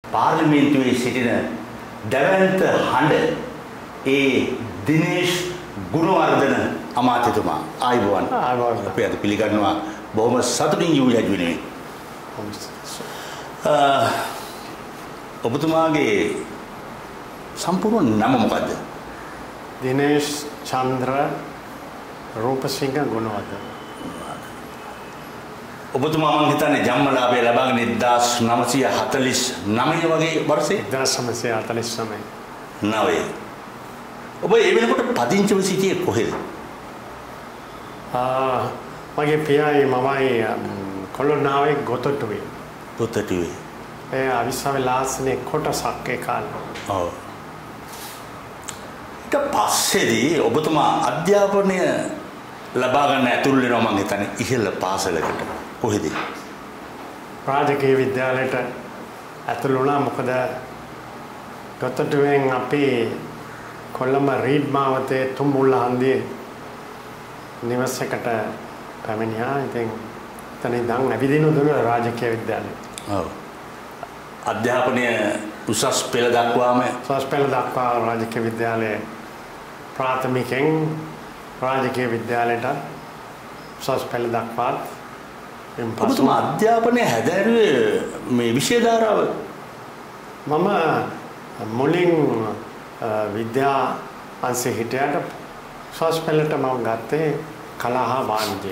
පාර්ලිමේන්තුවේ සිටින දැවැන්ත හඬ දිනේෂ් ගුණවර්ධන අමාත්‍යතුමා ආයුබෝවන්. අපි අද පිළිගන්නවා බොහොම සතුටින් යූ යජුනේ. ඔබතුමාගේ සම්පූර්ණ නම මොකද්ද? දිනේෂ් චන්ද්‍ර රූපසිංහ ගුණවර්ධන. ඔබතුමා මම හිතන්නේ ජන්මලාභය ලබාගෙන 1949 වගේ වර්ෂේ 1949. ඔබ ඒ වෙනකොට පදිංචිව සිටියේ කොහෙද? මගේ පියායි මමයි කොළොන්නාවේ ගොතටුවේ. ගොතටුවේ. ඒ අවිස්සාවේ ලාස්නේ කොටසක් ඒ කාලේ. ඔව්. ඊට පස්සේදී ඔබතුමා අධ්‍යාපනය ලබා ගන්න ඇතුළු වෙනවා මම හිතන්නේ ඉහළ පාසලකට. කොහෙද? රාජකීය විද්‍යාලයට ඇතුළු වුණා. මොකද ගොතටුවෙන් අපි කොළඹ රීඩ් මාවතේ තුම්මුල්ල හන්දියේ නිවස එකට පැමිණියා. ඉතින් එතන ඉඳන් ඇවිදින දුර රාජකීය විද්‍යාලය. ඔව්. අධ්‍යාපනය උසස් පෙළ දක්වාම රාජකීය විද්‍යාලයේ ප්‍රාථමිකෙන් රාජකීය විද්‍යාලයට උසස් පෙළ දක්වාත් ඔබතුමා අධ්‍යාපනය හැදෑරුවේ මේ විෂය ධාරාව? මම මුලින් විද්‍යා අංශේ හිටියට උසස් පෙළට මම ගත්තේ කලා හා වාණිජය.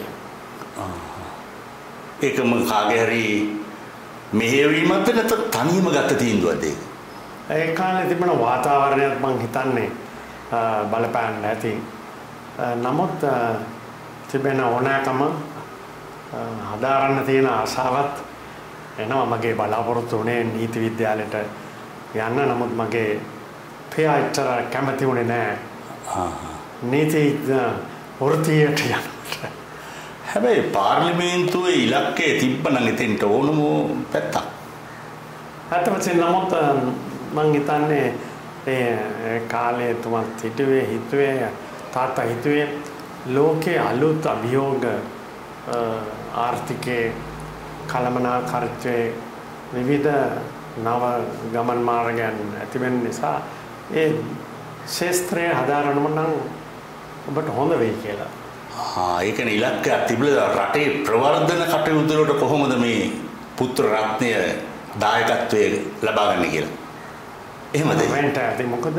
ඒකම කාගේ හරි මෙහෙයවීමක්ද නැත්නම් තනියම ගත්ත තීන්දුවක්ද ඒක? ඒ කාලේ තිබුණ වාතාවරණයත් මම හිතන්නේ බලපෑන්න ඇති. නමුත් තිබෙන ඕනෑකම හදාරන්න තියෙන ආසාවත් එනවා. මගේ බලාපොරොත්තු වුණේ නීති විද්‍යාලයට යන්න. නමුත් මගේ පියා ඉතර කැමති වුණේ නැහැ. නීති වෘත්තියට යන්නට. හැබැයි පාර්ලිමේන්තුවේ ඉලක්කය තිබ්බනම් එතෙන්ට ඕනම පැත්තක්. ඇත්ත වශයෙන්ම නමුත් මං හිතන්නේ ඒ කාලේ තුමත් හිතුවේ තාත්තා හිතුවේ ලෝකේ අලුත් අභියෝග ආර්ථිකයේ කළමනාකරීත්වයේ විවිධ නව ගමන් මාර්ගයන් ඇතිවෙන නිසා ඒ ශාස්ත්‍රයේ හදාරනම නම් ඔබට හොඳ වෙයි කියලා. ඒ කියන්නේ ඉලක්කයක් තිබුණා රටේ ප්‍රවර්ධන කටයුතු වලට කොහොමද මේ පුත්‍ර රත්නය දායකත්වයේ ලබා ගන්න කියලා. එහෙමද? වෙන්ට ඇති. මොකද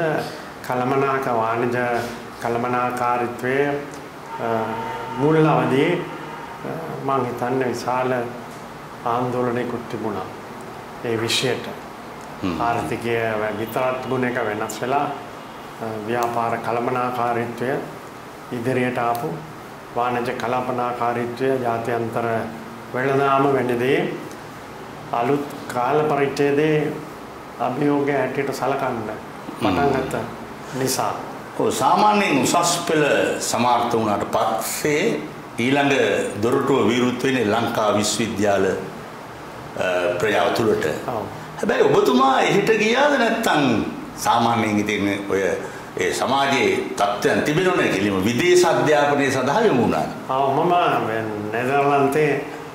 කළමනාකාරීත්වයේ මුල් අවදී මම හිතන්නේ විශාල ආందోලනයකට තිබුණා ඒ විෂයට. ආර්ථිකය විතරක් තිබුණ එක වෙනස් වෙලා ව්‍යාපාර කළමනාකාරීත්වය ඉදිරියට ආපු වාණිජ කළමනාකාරීත්වය ජාත්‍යන්තර වෙළඳාම වෙන්නදී අලුත් කාල පරිච්ඡේදයේ අභියෝගය හැටියට සලකන්න පටන් ගත්ත නිසා සාමාන්‍යයෙන් උසස් පෙළ සමාර්ථ වුණාට පස්සේ ඊළඟ දොරටුව විවෘත වෙන්නේ ලංකා විශ්වවිද්‍යාල ප්‍රජාව තුළට. හැබැයි ඔබතුමා එහෙට ගියාද නැත්නම් සාමාන්‍යයෙන් ඉතින් ඔය ඒ සමාජයේ තත්ත්වයන් තිබෙනවනේ කිලිම විදේශ අධ්‍යාපනය සඳහා යොමු වුණා. මම නෙදර්ලන්තේ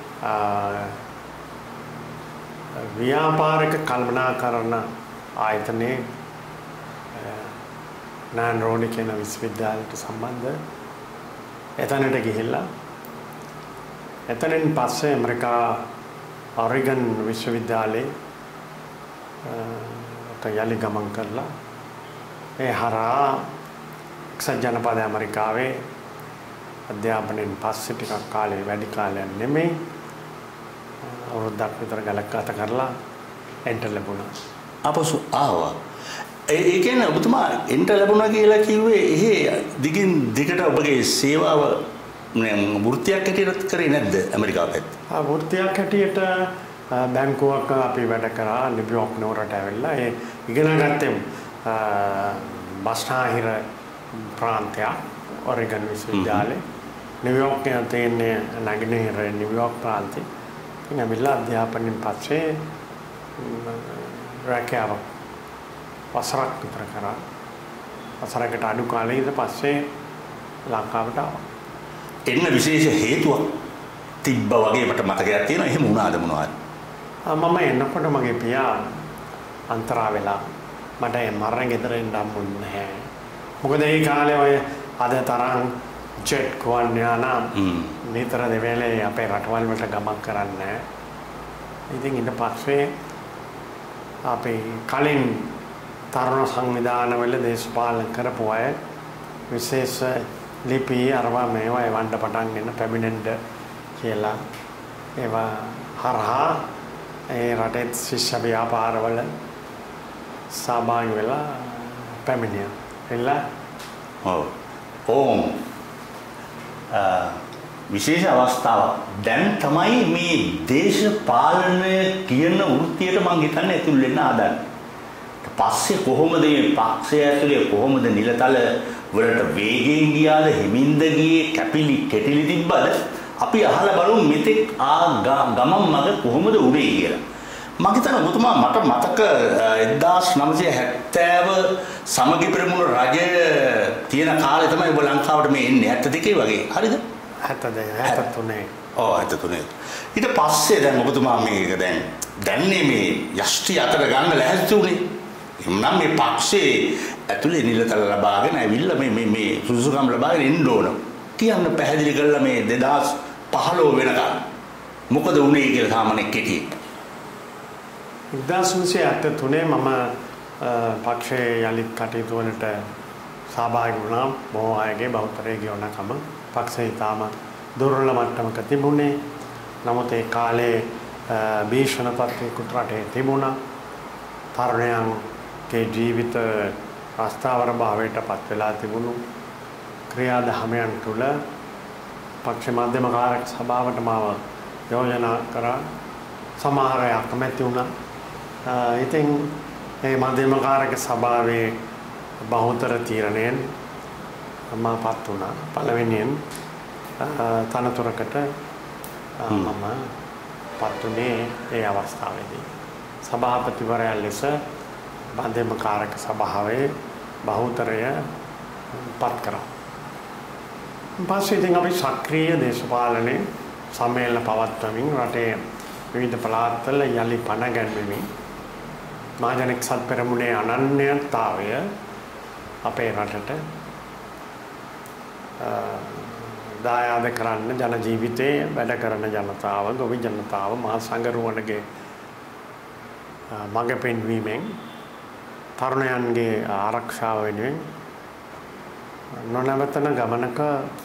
ව්‍යාපාරික කල්පනාකරණ ආයතනයේ නාන් රෝඩි කියන විශ්වවිද්‍යාලයට සම්බන්ධ එතනට ගිහිල්ලා එතනින් පස්සේ ඇමරිකා ඔරිගන් විශ්වවිද්‍යාලයේ යලි ගමන් කරලා ඒ හරහා එක්සත් ජනපද ඇමරිකාවේ අධ්‍යාපනයෙන් පස්සේ ටිකක් කාලේ වැඩි කාලයක් නෙමෙයි අවුරුද්දක් විතර ගත කරලා එන්ටර් ලැබුණා. අපසු ආවා. ඒ කියන්නේ ඔබතුමා එන්ටර් ලැබුණා කියලා කිව්වේ එහේ දිගින් දිගට ඔබගේ සේවාව වෘත්තියක් හැටියට කරේ නැද්ද ඇමරිකාව පැත්තේ? වෘත්තියක් හැටියට බැංකුවක අපි වැඩ කරා නිව්යෝක් නුවරට ඇවිල්ලා ඒ ඉගෙන ගත්තේ බස්නාහිර ප්‍රාන්තයක් ඔරිගන් විශ්වවිද්‍යාලේ. නිව්යෝක් තියෙන්නේ නැගෙනහිර නිව්යෝක් ප්‍රාන්තේ. ඉතින් ඇවිල්ලා අධ්‍යාපනයෙන් පස්සේ රැකියාවක් වසරක් විතර කරා. වසරකට අඩු කාලෙක ඊට පස්සේ ලංකාවට ආවා. එන්න විශේෂ හේතුවක් තිබ්බා වගේ මට මතකයක් තියෙනවා. එහෙම වුණාද මොනවද? මම එන්නකොට මගේ පියා අන්තරා වෙලා මට මරණ ගෙදර එන්න හම්බුනේ නැහැ. මොකද ඒ කාලේ ඔය අද තරම් ජෙට් ගුවන් යාන නිතර දෙවේලේ අපේ රටවල් වලට ගමන් කරන්නේ. ඉතින් ඊට පස්සේ අපේ කලින් තරුණ සංවිධානවල දේශපාලන කරපු අය විශේෂ ලිපි අරවා මේවා එවන්න පටන් ගෙන පැමිණෙන්න කියලා ඒවා හරහා ඒ රටේ ශිෂ්‍ය ව්‍යාපාරවල සහභාගී වෙලා පැමිණියා. එලා විශේෂ අවස්ථාවක් දැන් තමයි මේ දේශපාලනය කියන වෘත්තියට මම හිතන්නේ ඇතුල් වෙන්න හදන්නේ. පස්සේ කොහොමද මේ පක්ෂය ඇතුලේ කොහොමද නිලතල වලට වේගයෙන් ගියාද හිමින්ද ගියේ කැපිලි කෙටිලි තිබ්බද අපි අහලා බලමු මෙතෙක් ගමන් මග කොහොමද උනේ කියලා. මම හිතනවා ඔබතුමා මට මතක 1970 සමගි පෙරමුණු රජය තියෙන කාලේ තමයි ඔබ ලංකාවට මේ එන්නේ 72 වගේ. හරිද? 73. ඔව් 73. ඊට පස්සේ දැන් ඔබතුමා මේක දැන්නේ මේ යෂ්ටි අතර ගන්න ලැහැත්ති උනේ. එම්නම් මේ පක්ෂේ ඇතුලේ නිලතල ලබාගෙන ඇවිල්ලා මේ සුසුකම් ලබාගෙන එන්න ඕන. කියන්න පැහැදිලි කරලා මේ 2015 වෙනකම් මොකද උනේ කියලා සාමාන්‍ය කෙටි. 1973 මම පක්ෂයේ යලිත් කටයුතු වලට සහභාගී වුණා. බොහෝ අයගේ බෞද්ධයේ ගියොනකම පක්ෂය තාම දුර්වල මට්ටමක තිබුණේ. නමුත් ඒ කාලේ භීෂණ තත්ත්වයකට රටේ තිබුණා. තරුණයන්ගේ ජීවිත අස්ථාවර භාවයට පත් වෙලා තිබුණු ක්‍රියාදාමයන් තුළ පක්ෂ මධ්‍යම කාරක සභාවට මාව යෝජනා කරා. සමහර අය අකමැති වුණා. ඉතින් මේ මධ්‍යම කාරක සභාවේ බහුතර තීරණයෙන් මාපත් වුණා. පළවෙනියෙන් තනතුරකට මම පත් වුණේ ඒ අවස්ථාවේදී. සභාපතිවරයා ලෙස මධ්‍යම කාරක සභාවේ බහුතරය පත් කරා. පස්සේ ඉතින් අපි සක්‍රීය දේශපාලනයේ සම්මේලන පවත්වමින් රටේ විවිධ පළාත්වල යලි පණ ගැන්වීමෙන් මහජන එක්සත් පෙරමුණේ අනන්‍යතාවය අපේ රටට දායාද කරන්න ජන ජීවිතේ වැඩ කරන ජනතාව, ගොවි ජනතාව මහා සංගරුවනගේ මඟ පෙන්වීමෙන් තරුණයන්ගේ ආරක්ෂාව වෙනුවෙන් නොනවතන ගමනක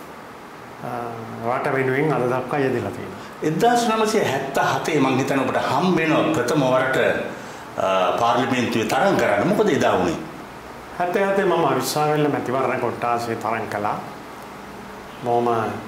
රට වෙනුවෙන් අද දක්වා යෙදලා තියෙනවා. 1977 මම හිතන්නේ ඔබට හම් වෙනවා ප්‍රථම වරට පාර්ලිමේන්තුවේ තරඟ කරන්න. මොකද එදා වුනේ? 77 මම විශ්වවිද්‍යාල මැතිවරණ කොට්ටාසේ තරඟ කළා. බොහොම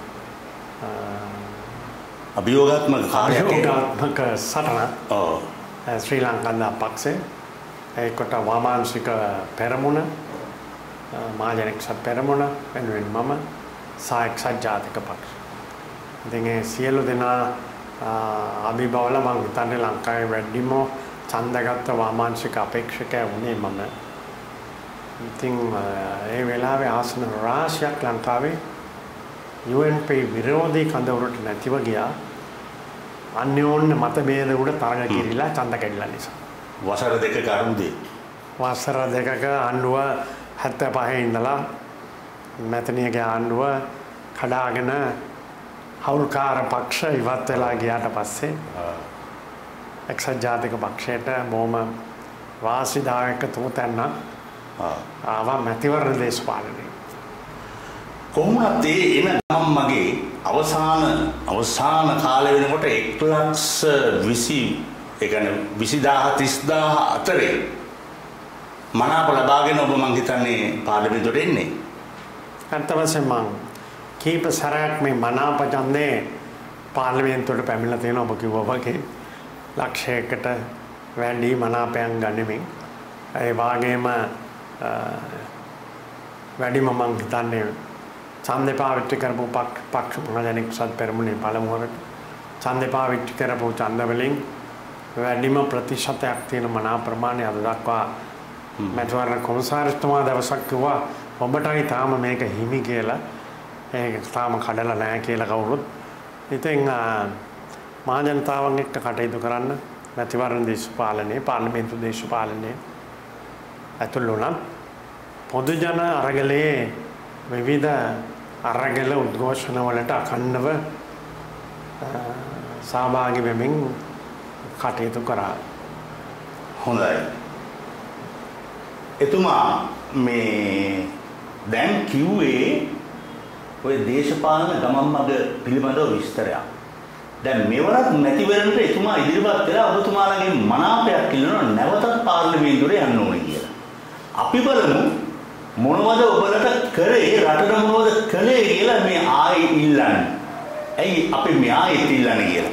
අභියෝගාත්මක කාර්යයක්. අභියෝගාත්මක සටන. ශ්‍රී ලංකන් පක්ෂේ ඒකට වාමාංශික පෙරමුණ මහජන එක්සත් පෙරමුණ වෙනුවෙන් මම සායක්ෂත් ජාතික පක්ෂ. ඉතින් ඒ සියලු දෙනා අභිබවල මම හිතන්නේ ලංකාවේ වැඩිම ඡන්දගත වාමාංශික අපේක්ෂකයා වුණේ මම. ඉතින් ඒ වෙලාවේ ආසන රාශියක් ලංකාවේ UNP විරෝධී කඳවුරට නැතිව ගියා. අන්‍යෝන්‍ය මතභේද උඩ තරඟ කිරිලා ඡන්ද කැඩිලා නිසා. වසර දෙකක අරුමුදේ. වසර දෙකක ආණ්ඩුව 75 ඉඳලා මැතනියගේ ආණ්ඩුව කඩාගෙන හවුල්කාර පක්ෂ ඉවත් වෙලා ගියාට පස්සේ එක්සත් ජාතික පක්ෂයට බොහොම වාසිදායක තුතැන්න ආවා මැතිවරණ දේශපාලනයේ. කොහොමද එන ගමන් මගේ අවසාන කාලය වෙනකොට 1,20,000 ඒ කියන්නේ 20,000 අතරේ මනාප ලබාගෙන ඔබ මං හිතන්නේ පාර්ලිමේන්තුවට එන්නේ. අන්ත වශයෙන් මං කීප සැරයක් මේ මනාප ඡන්දේ පාර්ලිමේන්තුවට පැමිණලා තියෙනවා. ඔබ කිව්වා වගේ ලක්ෂයකට වැඩි මනාපයන් ගනිමින් ඒ වාගේම වැඩිම මං හිතන්නේ ඡන්දේ පාවිච්චි කරපු පක්ෂ මහජන එක්සත් පෙරමුණේ පළමුවරට ඡන්දේ පාවිච්චි කරපු ඡන්ද වලින් වැඩිම ප්‍රතිශතයක් තියෙන මනා ප්‍රමාණය අද දක්වා මැතිවරණ කොමසාරිස්තුමා දවසක් කිව්වා ඔබටයි තාම මේක හිමි කියලා. ඒක තාම කඩලා නැහැ කියලා කවුරුත්. ඉතින් මහජනතාවන් එක්ක කටයුතු කරන්න මැතිවරණ දේශපාලනයේ පාර්ලිමේන්තු දේශපාලනයේ ඇතුළු වුණා පොදු ජන අරගලයේ විවිධ අරගල උද්ඝෝෂණ වලට අඛණ්ඩව සහභාගී වෙමින් කටයුතු කරා. හොඳයි. එතුමා මේ දැන් කිව්වේ ඔය දේශපාලන ගමන් මඟ පිළිබඳව විස්තරයක්. දැන් මෙවරත් මැතිවරණට එතුමා ඉදිරිපත් කළා ඔබතුමාලගේ මනාපයක් ඉල්ලනවා නැවතත් පාර්ලිමේන්තුවට යන්න ඕනේ කියලා. අපි බලමු මොනවද ඔබලට කරේ රටට මොනවද කළේ කියලා මේ ආයෙ ඉල්ලන්නේ. ඇයි අපි මේ ආයෙත් ඉල්ලන්නේ කියලා.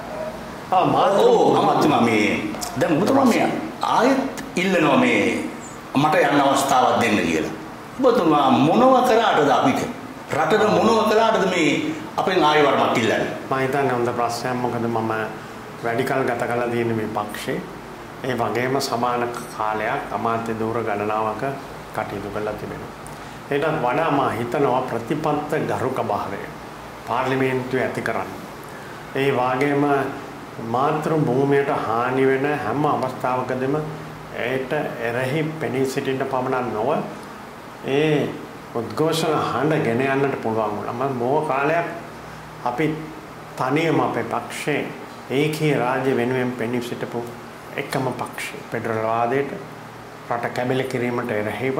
අමාත්‍යතුමා මේ දැන් ඔබතුමා මේ ආයෙත් ඉල්ලනවා මේ මට යන්න අවස්ථාවක් දෙන්න කියලා. ඔබතුමා මොනව කරාටද අපිට? රටට මොනව කළාටද මේ අපෙන් ආයෙ වරමක් ඉල්ලන්නේ? මම හිතන්නේ හොඳ ප්‍රශ්නයක්. මොකද මම වැඩි කල ගත කළා තියෙන මේ පක්ෂේ. ඒ වගේම සමාන කාලයක් අමාත්‍ය ධූර ගණනාවක කටයුතු කළා තිබෙනවා. ඒකත් වඩා මම හිතනවා ප්‍රතිපත්ත ගරුක භාවය පාර්ලිමේන්තුවේ ඇති කරන්න. ඒ වගේම මාතෘ භූමියට හානි වෙන හැම අවස්ථාවකදීම ඒට එරෙහි පෙනී සිටින්න පමණක් නොව ඒ උද්ඝෝෂණ හඬ ගෙන යන්නට පුළුවන් වුණා. මම බොහෝ කාලයක් අපි තනියම අපේ පක්ෂේ ඒකී රාජ්‍ය වෙනුවෙන් පෙනී සිටපු එකම පක්ෂය ෆෙඩරල් වාදයට රට කැබලි කිරීමට එරෙහිව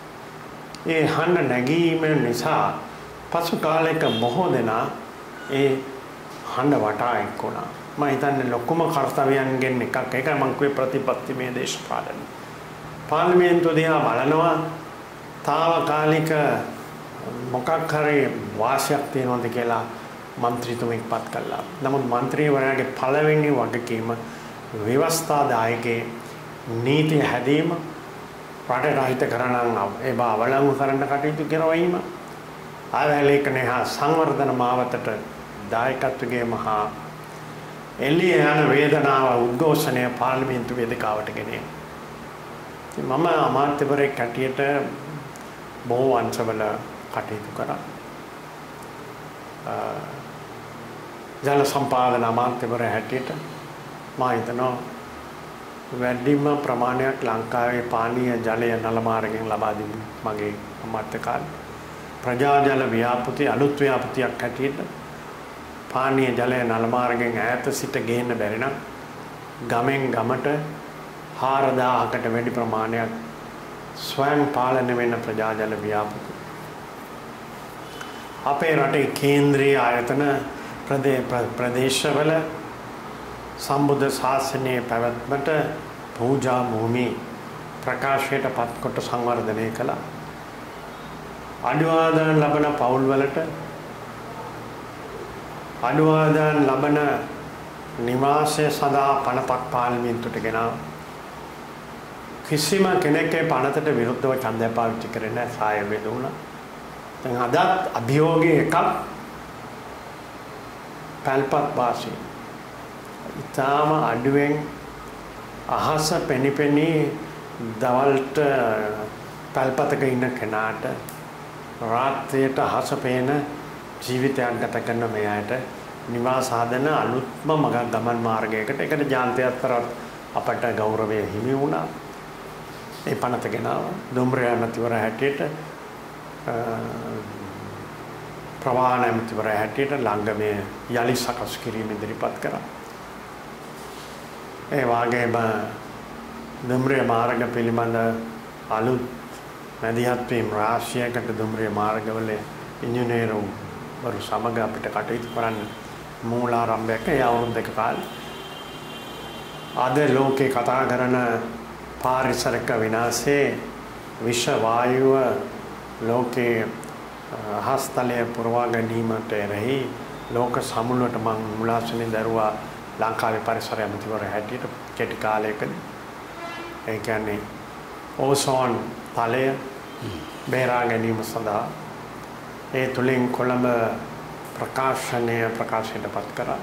ඒ හඬ නැගීම නිසා පසු කාලයක බොහෝ දෙනා ඒ හඬ වටා එක්ුණා. මම හිතන්නේ ලොකුම කර්තව්‍යයන්ගෙන් එකක් ඒකයි මම කිව්වේ ප්‍රතිපත්තිමය දේශපාලන. පාර්ලිමේන්තුව දිහා බලනවා තාවකාලික මොකක් හරි වාසියක් තියෙනවද කියලා මන්ත්‍රීතුමෙක් පත් කළා. නමුත් මන්ත්‍රීවරයාගේ පළවෙනි වගකීම ව්‍යවස්ථාදායකේ නීති හැදීම රටට අහිත කරන ඒ බව අවලංගු කරන්න කටයුතු කරවීම ආයලේඛනය හා සංවර්ධන මාවතට දායකත්වයේ මහා එළිය යන වේදනාව උද්ඝෝෂණය පාර්ලිමේන්තු වේදිකාවට ගෙනේ. මම අමාත්‍යවරයෙක් හැටියට බොහෝ අංශවල කටයුතු කරා. ජල සම්පාදන අමාත්‍යවරයා හැටියට මම හිතනවා වැඩිම ප්‍රමාණයක් ලංකාවේ පානීය ජලය නල මාර්ගයෙන් ලබා දීම මගේ අමාත්‍ය කාලේ. ප්‍රජා ජල ව්‍යාපෘති අලුත් ව්‍යාපෘතියක් හැටියට පානීය ජලය නල මාර්ගයෙන් ඈත සිට ගේන්න බැරි නම් ගමෙන් ගමට 4000කට වැඩි ප්‍රමාණයක් ස්වයං පාලනය වෙන ප්‍රජා ජල ව්‍යාපෘති. අපේ රටේ කේන්ද්‍රීය ආයතන ප්‍රදේශවල සම්බුද්ධ ශාසනයේ පැවැත්මට පූජා භූමි ප්‍රකාශයට පත්කොට සංවර්ධනය කළා. අඩුවාදාන ලබන පවුල්වලට අඩුවාදාන ලබන නිවාසය සඳහා පනතක් පාර්ලිමේන්තුවට ගෙනාවා. කිසිම කෙනෙක්ගේ පනතට විරුද්ධව ඡන්දය පාවිච්චි කරන්නේ නැහැ. සාය බෙදුණා. දැන් අදත් අභියෝගයේ එකක් පැල්පත් වාසී ඉතාම අඩුවෙන් අහස පෙනිපෙනී දවල්ට පැල්පතක ඉන්න කෙනාට රාත්‍රියට අහස පේන ජීවිතයක් ගත කරන මේ අයට නිවාස හදන අලුත්ම ගමන් මාර්ගයකට ඒකට ජාන්ත්‍යතරත් අපට ගෞරවය හිමි වුණා. ඒ පනත ගෙනාවා. දුම්රිය ඇමතිවරයා හැටියට ප්‍රවාහන ඇමතිවරයා හැටියට ළඟම යලි සකස් කිරීම ඉදිරිපත් කරා. ඒ වගේම දුම්රිය මාර්ග පිළිබඳ අලුත් මැදිහත් වීම රාශියකට දුම්රිය මාර්ගවල ඉංජිනේරුවරු සමග අපිට කටයුතු කරන්න මූලාරම්භයක් ඒ අවුරුදු දෙක කාලේ. අද ලෝකේ කතා කරන පාරිසරික විනාශයේ විශ්ව වායුව ලෝකේ හස්තලයේ පුරවා ගැනීමට එරෙහි ලෝක සමුළුවට මම මුලාසුනේ දරුවා ලංකාවේ පරිසර ඇමතිවරයා හැටියට කෙටි කාලයකදී ඒ කියන්නේ ඕසෝන් තලය බේරා ගැනීම සඳහා ඒ තුලින් කොළඹ ප්‍රකාශයට පත් කරා.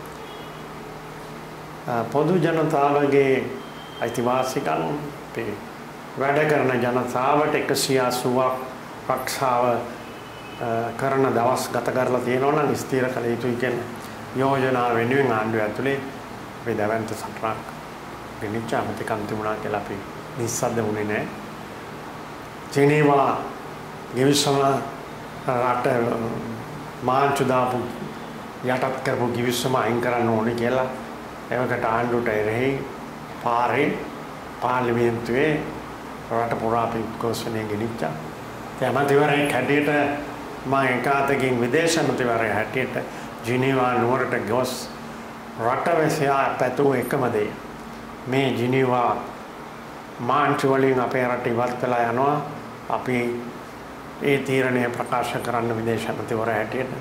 පොදු ජනතාවගේ අයිතිවාසිකම් වැඩ කරන ජනතාවට 180ක් රක්ෂාව කරන දවස් ගත කරලා තියෙනවා නම් ස්ථිර කළ යුතුයි කියන යෝජනා වෙනුවෙන් ආණ්ඩුව ඇතුලේ අපි දැවන්ත සටනක් ගෙනිච්ච අමතිකම් තිබුණා කියලා අපි නිස්සද්ද වුණේ නැහැ. ජෙනීවා ගිවිසම රට මාංචු දාපු යටත් කරපු ගිවිසම අයින් කරන්න ඕනේ කියලා එවකට ආණ්ඩුවට එරෙහි පාරේ පාර්ලිමේන්තුවේ රට පුරා අපි උද්ඝෝෂණය ගෙනිච්චා. ඒ අමාත්‍යවරයෙක් හැටියට මම ඒකාතකින් විදේශ අමාත්‍යවරයෙක් හැටියට ජිනීවා නුවරට ගොස් රටවැසියා පැතුූ එකම දේ මේ ජිනීවා මාංචු වලින් අපේ රට ඉවත් වෙලා යනවා. අපි ඒ තීරණය ප්‍රකාශ කරන්න විදේශ අමාත්‍යවරයා හැටියට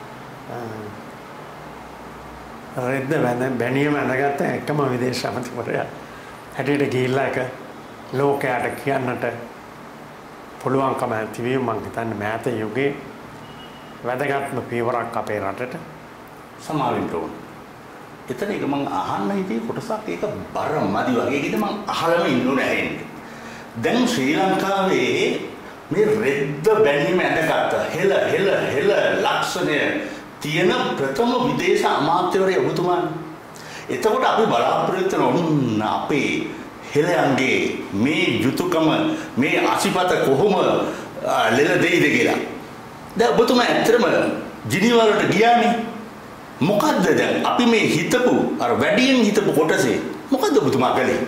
රෙද්ද බැනියම ඇඳගත්ත එකම විදේශ අමාත්‍යවරයා හැටියට ගිහිල්ලා එක ලෝකයට කියන්නට පුළුවන්කම ඇතිවීම මම හිතන්නේ මෑත යුගයේ වැදගත්ම පියවරක් අපේ රටට සමාවෙන්න ඕන. එතන එක මම අහන්න හිතේ කොටසක් ඒක බර මදි වගේ එකද මම අහලම ඉන්නුනේ ඇහෙන්නේ. දැන් ශ්‍රී ලංකාවේ මේ රෙද්ද බැනීම ඇඳගත්ත හෙල ලක්ෂණය තියෙන ප්‍රථම විදේශ අමාත්‍යවරයා ඔබතුමානේ. එතකොට අපි බලාපොරොත්තු වෙන අපේ හෙළයන්ගේ මේ යුතුයකම මේ අසිපත කොහොම ලෙල දෙයිද කියලා. දැන් ඔබතුමා ඇත්තටම ජිනීවා වලට ගියානේ. මොකද්ද දැන් අපි මේ හිතපු අර වැඩියෙන් හිතපු කොටසේ මොකද්ද ඔබතුමා කළේ?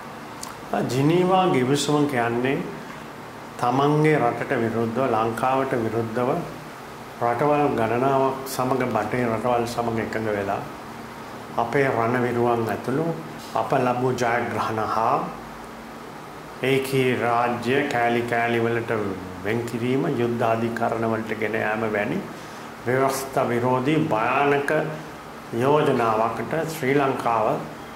ජිනීවා ගිවිසුම කියන්නේ තමන්ගේ රටට විරුද්ධව ලංකාවට විරුද්ධව රටවල් ගණනාවක් සමග බටේ රටවල් සමග එකඟ වෙලා අපේ රණවිරුවන් ඇතුළු අප ලැබූ ජයග්‍රහණ හා ඒකී රාජ්‍ය කෑලි වලට වෙන් කිරීම යුද්ධ අධිකරණ වලට ගෙන යාම වැනි ව්‍යවස්ථා විරෝධී භයානක යෝජනාවකට ශ්‍රී ලංකාව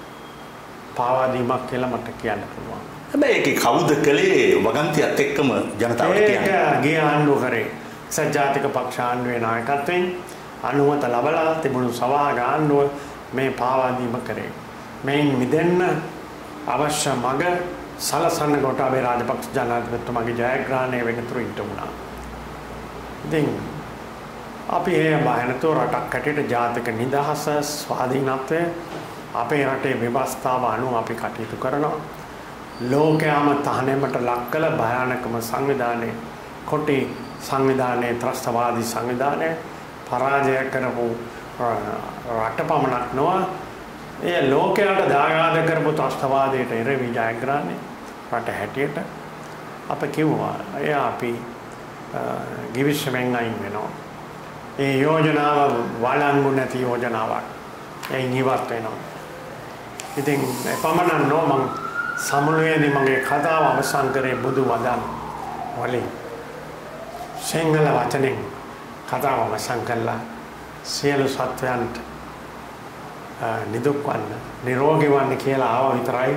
පාවා දීමක් කියලා මට කියන්න පුළුවන්. හැබැයි ඒකේ කවුද කළේ වගන්තියත් එක්කම ජනතාවට කියන්නේ? ඒක ගිය ආණ්ඩුව කරේ සජාතික පක්ෂ ආණ්ඩුවේ නායකත්වයෙන් අනුමත ලැබලා තිබුණු සභාග ආණ්ඩුව මේ පාවා දීම කරේ. මේන් මිදෙන්න අවශ්‍ය මඟ සලසන්න ගෝඨාභය රාජපක්ෂ ජනාධිපතිතුමාගේ ජයග්‍රහණය වෙනතුරු ඉන්න උනා. ඉතින් අපි ඒ බාහිරතෝ රටක් හැටියට ජාතික නිදහස ස්වාධීනත්වය අපේ රටේ ව්‍යවස්ථාව අනුව අපි කටයුතු කරනවා. ලෝකයාම තහනමට ලක් කළ භයානකම සංවිධානයේ කොටි සංවිධානයේ ත්‍රස්තවාදී සංවිධානය පරාජය කරපු රට පමණක් නොව ඒ ලෝකයට දායාද කරපු ත්‍රස්තවාදයට එරෙහි ජයග්‍රහණය රට හැටියට අප කිව්වා එය අපි ගිවිසුමෙන් අයින් වෙනවා. ඒ යෝජනාව වළංගු නැති යෝජනාවක්. එයින් ඉවත් වෙනවා. ඉතින් පමණක් නොව මම සමුළුවේදී මගේ කතාව අවසන් කරේ බුදු වදන් වලින් සිංහල වචනෙන් කතාව අවසන් කළා. සියලු සත්වයන්ට නිදුක් වන්න නිරෝගී වන්න කියලා ආව විතරයි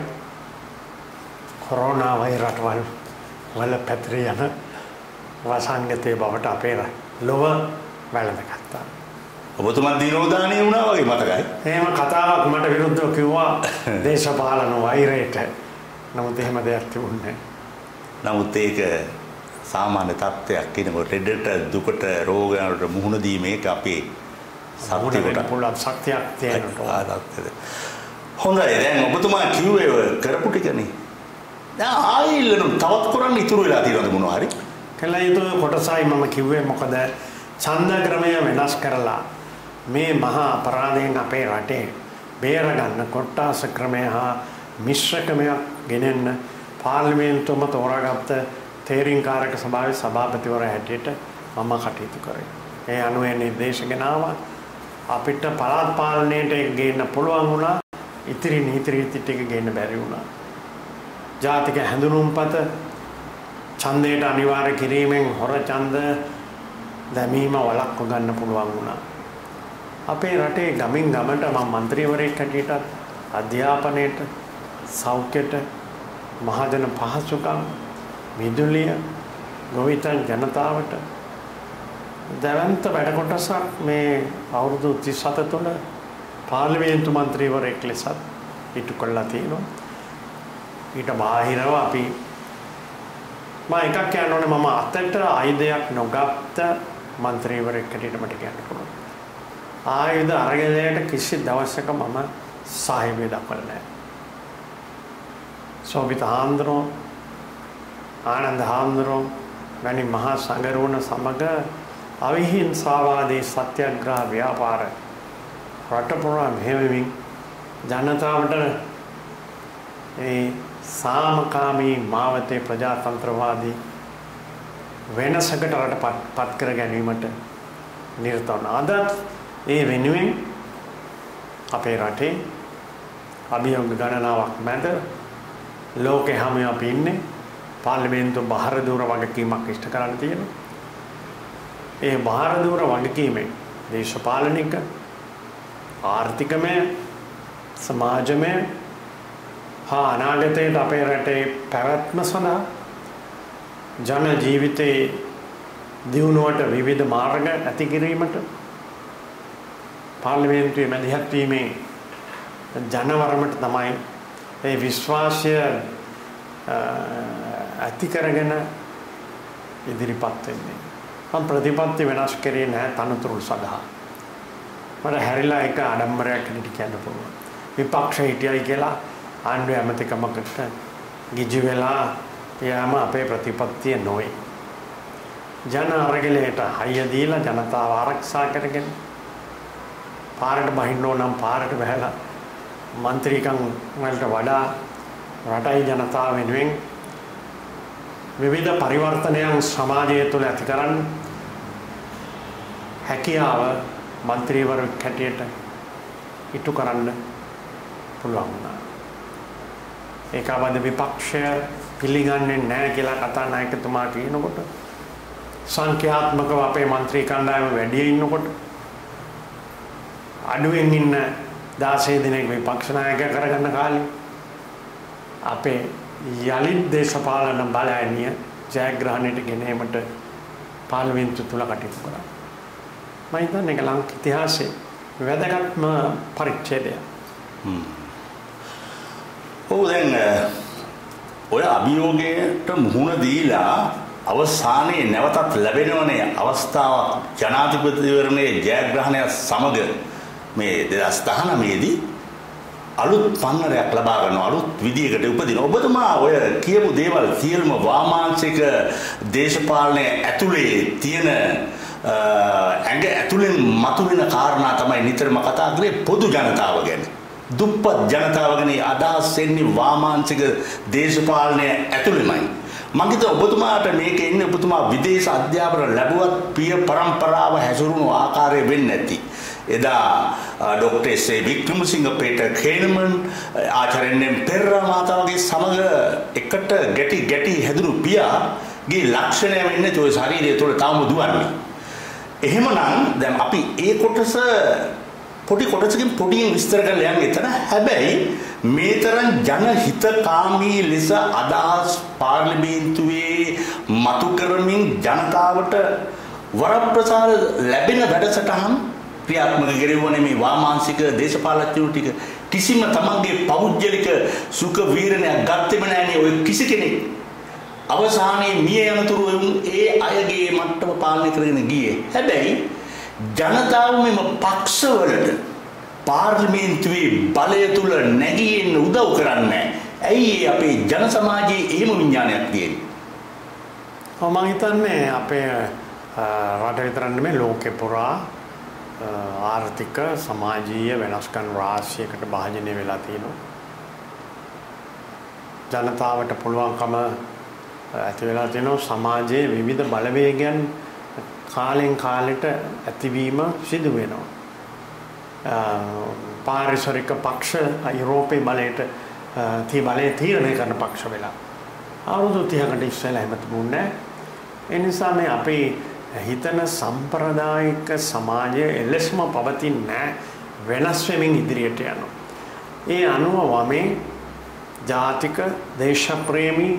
කොරෝනා වෛරස්වල වල පැතිරී යන වසංගතයේ බවට අපේ ලොව වැළඳගත්තා. ඔබතුමා දිනෝදානිය වුණා වගේ මතකයි. එහෙම කතාවක් මට විරුද්ධව කිව්වා දේශපාලන වෛරයට. නමුත් එහෙම දෙයක් තිබුණේ නැහැ. නමුත් ඒක සාමාන්‍ය තත්ත්වයක් කියනකොට රෙඩට දුකට රෝගයන්ට මුහුණ දීමේ අපේ සත්‍යයට පුළුවන් ශක්තියක් තියෙනවා. හොඳයි දැන් ඔබතුමා කිව්වේ කරපු ටිකනේ. දැන් ආයෙත් තවත් කරන්න ඉතුරු වෙලා තියෙනවද මොනවා හරි? කළ යුතු කොටසයි මම කිව්වේ මොකද ඡන්ද ක්‍රමය වෙනස් කරලා මේ මහා අපරාධයෙන් අපේ රටේ බේරගන්න කොට්ටාස ක්‍රමය හා මිශ්‍ර ක්‍රමයක් ගෙනෙන්න පාර්ලිමේන්තුවම තෝරාගත්ත තේරීම්කාරක සභාවේ සභාපතිවරයා හැටියට මම කටයුතු කරේ. ඒ අනුව නිර්දේශ ගෙනාවා අපිට පළාත් පාලනයට ගේන්න පුළුවන් වුණා. ඉතිරි නීති රීති ටික ගේන්න බැරි වුණා. ජාතික හැඳුනුම්පත ඡන්දයට අනිවාර්ය කිරීමෙන් හොර ඡන්ද දැමීම වළක්ව ගන්න පුළුවන් වුණා. අපේ රටේ ගමින් ගමට මම മന്ത്രിවරයෙක් හැටියට අධ්‍යාපනයේට සෞඛ්‍යයට මහජන පහසුකම් විදුලිය ගොවිතැන් ජනතාවට දැවන්ත වැඩ කොටසක් මේ අවුරුදු 37 තුළ පාර්ලිමේන්තු മന്ത്രിවරයෙක් ලෙසත් ඉටු කළා තියෙනවා. ඊට බාහිරව අපි මම එකක් කියන්න ඕනේ මම අතට ආයුධයක් නොගත්ත മന്ത്രിවරයෙක් හැටියට මට කියන්න පුළුවන්. ආයුධ අරගෙනට කිසි දවසක මම සාහිබේ දක්වලා නැහැ. සෝබිත හාමුදුරුවෝ ආනන්ද හාමුදුරුවෝ වැනි මහා සංඝරුවන සමග අවිහිංසාවාදී සත්‍යග්‍රහ ව්‍යාපාර රට පුරා මෙහෙයමින් ජනතාවට ඒ සාමකාමී මාවතේ ප්‍රජාතන්ත්‍රවාදී වෙනසකට රට පත් කර ගැනීමට නිරත වන අද ඒ වෙනුවෙන් අපේ රටේ අභියෝග ගණනාවක් මැද ලෝකෙ හැම අපි ඉන්නේ පාර්ලිමේන්තු බාහිර දූර වගකීමක් ඉෂ්ට කරන්න තියෙනවා. ඒ බාහිර දූර වගකීමෙන් දේශපාලනික ආර්ථිකමය සමාජමය හා අනාගතයේ අපේ රටේ පැවැත්ම සඳහා ජන ජීවිතයේ දියුණුවට විවිධ මාර්ග ඇති කිරීමට පාර්ලිමේන්තුවේ මැදිහත් වීමේ ජනවරමට තමයි ඒ විශ්වාසය ඇති කරගෙන ඉදිරිපත් වෙන්නේ. මම ප්‍රතිපත්ති වෙනස් කරේ නැහැ තනතුරු සඳහා. මට හැරිලා එක ආඩම්බරයක් හිටිට කියන්න පුළුවන්. විපක්ෂ හිටියයි කියලා ආණ්ඩුවේ ඇමතිකමකට ගිජු වෙලා යාම අපේ ප්‍රතිපත්තිය නොවේ. ජන අරගලයට හයිය දීලා ජනතාව ආරක්ෂා කරගෙන පාරට බහින්න ඕනම් පාරට බහැලා මන්ත්‍රීකම් වලට වඩා රටයි ජනතාව වෙනුවෙන් විවිධ පරිවර්තනයන් සමාජය තුළ ඇති කරන්න හැකියාව මන්ත්‍රීවරු කැටියට ඉටු කරන්න පුළුවන් වුණා. ඒකවද විපක්ෂය පිළිගන්නේ නැහැ කියලා කතානායකතුමා කියනකොට සංඛ්‍යාත්මකව අපේ മന്ത്രി කණ්ඩායම වැඩි ඉන්නකොට අඩුවෙන් ඉන්න 16 දිනක විපක්ෂ නායකය කරගන්න කාලේ අපේ යලිත් දේශපාලන බලයන්ිය ජයග්‍රහණයට ගෙනීමට පාර්ලිමේන්තුව තුල කටයුතු කරා. මම හිතන්නේ ඒක ලංක ඉතිහාසයේ වැදගත්ම පරිච්ඡේදයක්. ඔව් දැන් ඔය අභියෝගයට මුහුණ දීලා අවසානයේ නැවතත් ලැබෙනවනේ අවස්ථාවක් ජනාධිපතිවරණයේ ජයග්‍රහණය සමග මේ 2019 දී අලුත් පන්නරයක් ලබා ගන්න අලුත් විදියකට උපදින ඔබතුමා ඔය කියපු දේවල් සියලුම වාමාංශික දේශපාලනය ඇතුලේ තියෙන ඇඟ ඇතුලෙන් මතුවෙන කාරණා තමයි නිතරම කතා කරේ පොදු ජනතාව ගැන. දුප්පත් ජනතාව ගැන අදහස් එන්නේ වාමාංශික දේශපාලනය ඇතුළෙමයි. මම හිතුවා ඔබතුමාට මේකේ ඉන්නේ ඔබතුමා විදේශ අධ්‍යාපන ලැබුවත් පිය පරම්පරාව හැසිරුණු ආකාරය වෙන්නේ නැති. එදා doctor S A. Wickramasinghe Peter Keuneman ආචාර්ය පෙරේරා මාතාවගේ සමග එකට ගැටි හැදුණු පියාගේ ලක්ෂණය වෙන්නේ ඔය ශරීරය තුළ තාම දුවන්නේ. එහෙමනම් දැන් අපි ඒ කොටස පොඩි කොටසකින් පොඩියෙන් විස්තර කරලා යන්න එතන. හැබැයි මේ තරම් ජනහිතකාමී ලෙස අදහස් පාර්ලිමේන්තුවේ මතු කරමින් ජනතාවට වරප්‍රසාර ලැබෙන වැඩසටහන් ක්‍රියාත්මක කෙරෙවුවනේ මේ වාමාංශික දේශපාලඥයෝ ටික. කිසිම තමන්ගේ පෞද්ගලික සුඛ වීරණයක් ගත්තෙම නැහැනේ ඔය කිසි කෙනෙක්. අවසානයේ මිය යනතුරු ඒ අයගේ මට්ටම පාලනය කරගෙන ගියේ. හැබැයි ජනතාව මෙම පක්ෂවලට පාර්ලිමේන්තුවේ බලය තුල නැගී එන්න උදව් කරන්නේ. ඇයි අපේ ජන සමාජයේ එහෙම විඥානයක් තියෙන්නේ? මම හිතන්නේ අපේ රට විතර නෙමෙයි ලෝකේ පුරා ආර්ථික සමාජීය වෙනස්කම් රාශියකට භාජනය වෙලා තියෙනවා. ජනතාවට පුළුවන්කම ඇති වෙලා තියෙනවා සමාජයේ විවිධ බලවේගයන් කාලෙන් කාලෙට ඇතිවීම සිදු වෙනවා. පාරිසරික පක්ෂ යුරෝපයේ බලයට බලය තීරණය කරන පක්ෂ වෙලා අවුරුදු 30කට ඉස්සෙල්ලා එහෙම තිබුණේ. ඒ නිසා මේ අපේ හිතන සම්ප්‍රදායික සමාජය එලෙසම පවතින්නේ වෙනස් වෙමින් ඉදිරියට යනවා. ඒ අනුව වමේ ජාතික දේශප්‍රේමී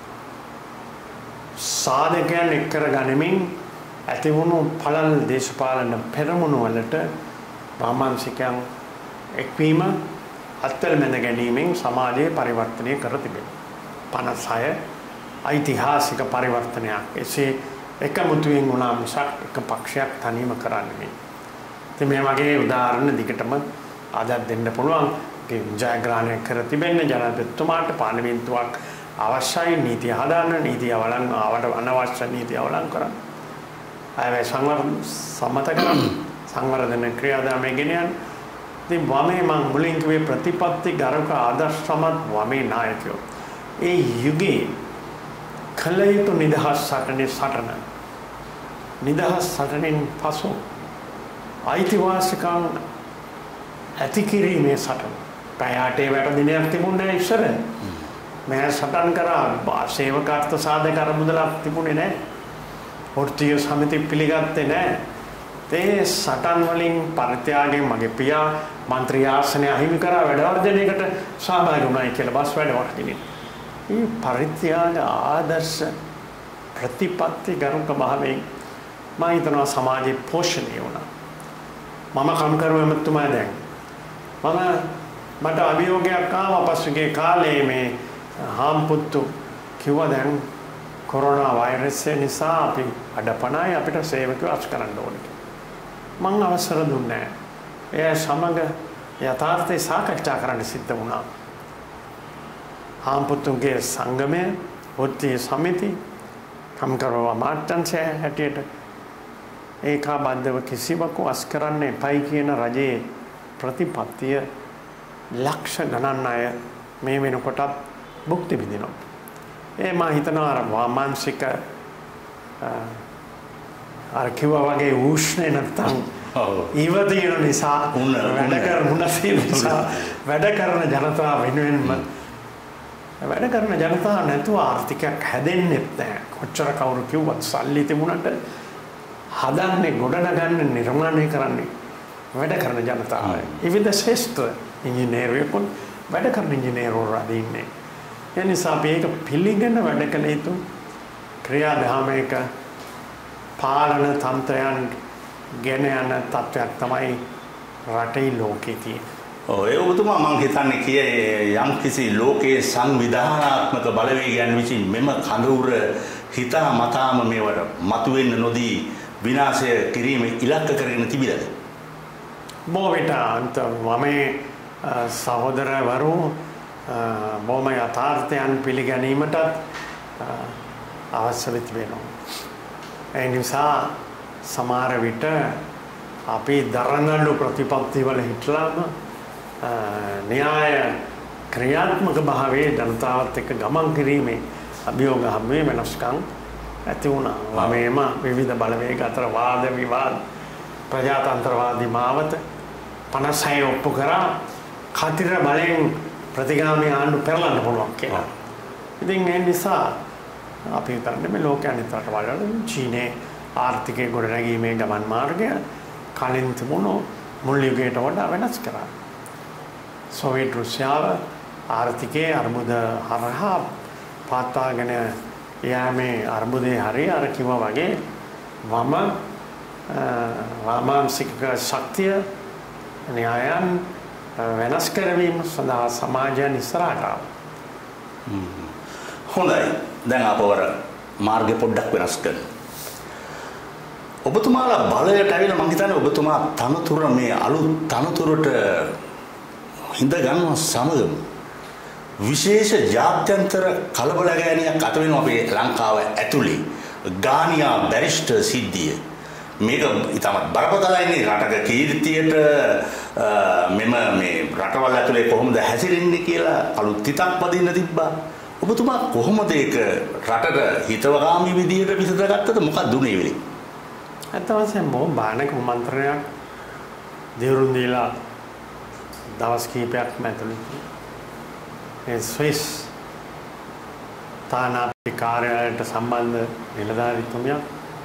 සාධකයන් එක් කර ගනිමින් ඇතිවුණු පළල් දේශපාලන පෙරමුණු වලට වාමාංශිකයන් එක්වීම අත්වැල් ගැනීමෙන් සමාජයේ පරිවර්තනය කර තිබෙනවා. 56 ඓතිහාසික පරිවර්තනයක් එසේ එකමුතුවෙන් වුණා මිසක් එක පක්ෂයක් තනියම කරන්නේ නෙමෙයි. ඉතින් මේ වගේ උදාහරණ දිගටම අදත් දෙන්න පුළුවන්. ජයග්‍රහණය කර තිබෙන්නේ ජනාධිපතිතුමාට පාර්ලිමේන්තුවක් අවශ්‍යයි නීතිය හදන්න නීතිය අනවශ්‍ය නීතිය අවලං කරන්න. අය සම්මත කරන්න සංවර්ධන ක්‍රියාදාමය ගෙන යන්න. ඉතින් වමේ මම මුලින් කිව්වේ ප්‍රතිපත්ති ගරුක ආදර්ශමත් වමේ නායකයෝ. ඒ යුගයේ කල යුතු නිදහස් සටන නිදහස් සටනෙන් පසු අයිතිවාසිකම් ඇති කිරීමේ සටන. පැය 8 වැට දිනයක් තිබුණේ නැහැ ඉස්සර. මම සටන් කරා සේවකාර්ථ සාධක අරමුදලක් තිබුණේ නැහැ. වෘත්තීය සමිති පිළිගත්තේ නැහැ. ඒ සටන් වලින් පරිත්‍යාගයෙන් මගේ පියා മന്ത്രി ආසනය අහිමි කරා වැඩවර්ධනයකට සහභාගී වුණායි කියලා බස් වැඩවර්ධනයේ. මේ පරිත්‍යාග ආදර්ශ ප්‍රතිපත්ති ගරුක භාවයෙන් මම හිතනවා සමාජයේ පෝෂණය වුණා. මම කම්කරු එමෙතුමා දැන් මට අභියෝගයක් ආවා පසුගිය කාලේ මේ හාම්පුත්තු කිව්වා දැන් කොරෝනා වෛරසය නිසා අපි අඩපණයි අපිට සේවකව අස් කරන්න ඕනේ. මම අවසර දුන්නේ නැහැ. ඒ සමග යථාර්ථය සාකච්ඡා කරන්න සිද්ධ වුණා. හාම්පුත්තුගේ සංගමය වෘත්තීය සමිති කම්කරු අමාත්‍යාංශය හැටියට ඒකාබද්ධව කිසිවකු අස් කරන්න එපයි කියන රජයේ ප්‍රතිපත්තිය ලක්ෂ ගණන් අය මේ වෙනකොටත් භුක්ති විඳිනවා. ඒ මම හිතනවා අර වාමාංශික අර කිව්වා වගේ උෂ්ණේ නැත්තම් ඉවදින නිසා වැඩ කරන ජනතාව වෙනුවෙන්ම වැඩ කරන ජනතාව නැතුව ආර්ථිකයක් හැදෙන්නේ නැහැ. කොච්චර කවුරු කිව්වත් සල්ලි තිබුණාට හදන්නේ ගොඩනගන්නේ නිර්මාණය කරන්නේ වැඩ කරන ජනතාව. විවිධ ශාස්ත්‍ර ඉංජිනේරුවෙකුන් වැඩ කරන ඉංජිනේරුවෝ රදින්නේ. ඒ නිසා අපි ඒක පිළිගෙන වැඩ කළ යුතු ක්‍රියාදාමයක පාලන තන්ත්‍රයන් ගෙන යන තත්ත්වයක් තමයි රටේ ලෝකේ තියෙන්නේ. ඒ ඔබතුමා මම හිතන්නේ යම් කිසි ලෝකයේ සංවිධානාත්මක බලවේගයන් විසින් මෙම කඳවුර හිතා මතාම මේවට මතුවෙන්න නොදී විනාශය කිරීම ඉලක්ක කරගෙන තිබිලාද? බොහෝ විට මම සහෝදරවරු බොහොම යථාර්ථයන් පිළිගැනීමටත් අවශ්‍ය වෙනවා. ඒ නිසා සමහර විට අපි දරනලු ප්‍රතිපත්ති වල හිටලාම න්‍යාය ක්‍රියාත්මක භාවයේ ජනතාවත් එක්ක ගමන් කිරීමේ අභියෝග හැමේ වෙනස්කම් ඇති වුණා. වමේම විවිධ බලවේග අතර වාද විවාද ප්‍රජාතන්ත්‍රවාදී මාවත 56 ඔප්පු කරා කතිර බලෙන් ප්‍රතිගාමී ආණ්ඩු පෙරලන්න පුළුවන් කියලා. ඉතින් ඒ නිසා අපි හිතන්නේ මේ ලෝක අනිත් රටවල් චීනයේ ආර්ථිකයේ ගොඩනැගීමේ ගමන් මාර්ගය කලින් තිබුණු මුල් යුගයට වඩා වෙනස් කරා. සෝවියට් රුසියාව ආර්ථිකයේ අර්බුද හරහා පාත්වාගෙන යෑමේ අර්බුදේ හරිය අර කිව්වා වගේ වාමාංශික ශක්තිය න්‍යායයන් වෙනස් කරවීම සඳහා සමාජයන් ඉස්සරහට ආවා. හොඳයි. දැන් අපවර මාර්ගය පොඩ්ඩක් වෙනස් කරමු. ඔබතුමාලා බලයට ඇවිල්ලා මම හිතන්නේ ඔබතුමා තනතුර මේ අලුත් තනතුරට හිඳ ගන්නව සමගම විශේෂ ජාත්‍යන්තර කලබලගෑනියක් අත වෙනවා අපේ ලංකාව ඇතුලේ. ගානියා බැරිස්ටර් සිද්ධිය. මේක ඉතාමත් බරපතලයිනේ රටක කීර්තියට මෙම මේ රටවල් ඇතුලේ කොහොමද හැසිරෙන්නේ කියලා අලුත් හිතක් පදින්න තිබ්බා. ඔබතුමා කොහොමද ඒක රටට හිතවකාමී විදියට විසඳගත්තද? මොකක්ද උනේ වෙලේ? ඇත්ත වශයෙන්ම බාණක මන්ත්‍රණයක් දෙවරුන් දීලා දවස් කිහිපයක් ඇතුළත ඒ ස්විස් තානාපති කාර්යාලයට සම්බන්ධ නිලධාරීතුමියක්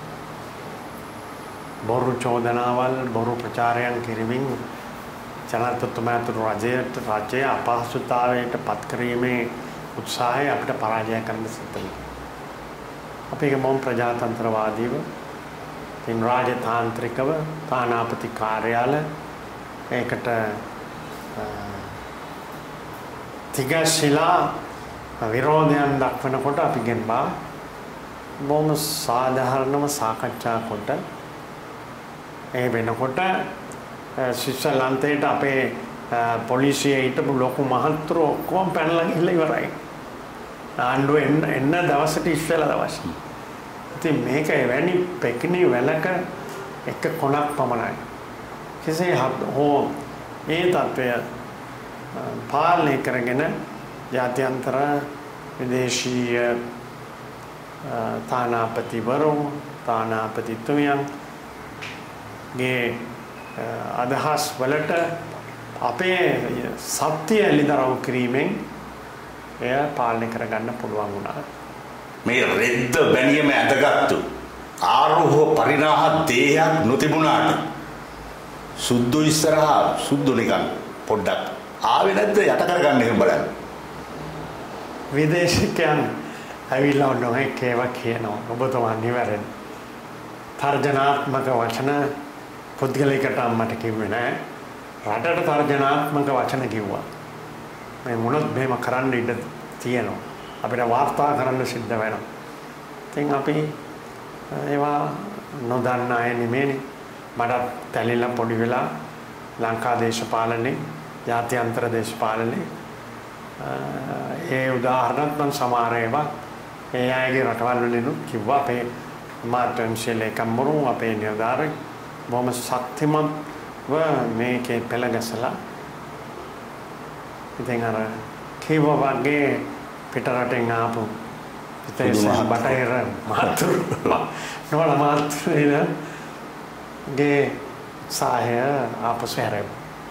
බොරු චෝදනාවල් බොරු ප්‍රචාරයන් කිරීමෙන් ජනාධිපතිතුමා රජය අපහසුතාවයට පත් කිරීමේ උත්සාහය අපිට පරාජය කරන්න සිද්ධ වුණා. අපි ඒක මොම් ප්‍රජාතන්ත්‍රවාදීව තින් රාජතාන්ත්‍රිකව තානාපති කාර්යාල ඒකට තිගශිලා විරෝධයන් දක්වනකොට අපි ගෙන්වා බොහොම සාධාරණව සාකච්ඡා කොට ඒ වෙනකොට ස්විට්සර්ලන්තයට අපේ පොලිසිය හිටපු ලොකු මහත්තුරු ඔක්කොම පැනලා ගිහලා ඉවරයි. ආණ්ඩුව එන්න දවසට ඉස්සෙල්ලා දවස්. ඉතින් මේක එවැනි පෙකිනි වැලක එක කොනක් පමණයි. කෙසේ හෝ මේ තත්ත්වය පාලනය කරගෙන ජාත්‍යන්තර විදේශීය තානාපතිවරු තානාපතිතුමියන්ගේ අදහස් වලට අපේ සත්‍ය එළිදරව් කිරීමෙන් එය පාලනය කරගන්න පුළුවන් වුණා. මේ රෙද්ද බැනියම ඇඳගත්තු ආරෝහ පරිණාහ දේහයක් නොතිබුණාට සුද්ධු ඉස්සරහා සුද්ධු නිකන් පොඩ්ඩක් ආවේ නැද්ද යට කරගන්න එහෙම බලන්න. විදේශිකයන් ඇවිල්ලා නොයෙක් ඒවා කියනවා. ඔබතුමා නිවැරදි. තර්ජනාත්මක වචන පුද්ගලිකට මට කිව්වේ නෑ. රටට තර්ජනාත්මක වචන කිව්වා. මේ මොනොත් මෙහෙම කරන්න ඉඩ තියෙනවා. අපිට වාර්තා කරන්න සිද්ධ වෙනවා. ඉතින් අපි ඒවා නොදන්න අය නෙමෙයිනේ. මට තැලිලා පොඩි වෙලා ලංකා දේශපාලනේ, ජාත්‍යන්තර දේශපාලනේ ඒ උදාහරණත් මම සමහර ඒවා ඒ අයගේ රටවල් වලින් කිව්වා. අපේ මාතෘංශයේ ලේකම්වරු අපේ නිලධාරී බොහොම ශක්තිමත්ව මේකේ පෙළ ගැසලා ඉතින් අර කිව්වා වගේ පිටරටින් ආපු බටහිර මාතෘ නෝල මාතෘගේ සාහය ආපසු හැරෙමු.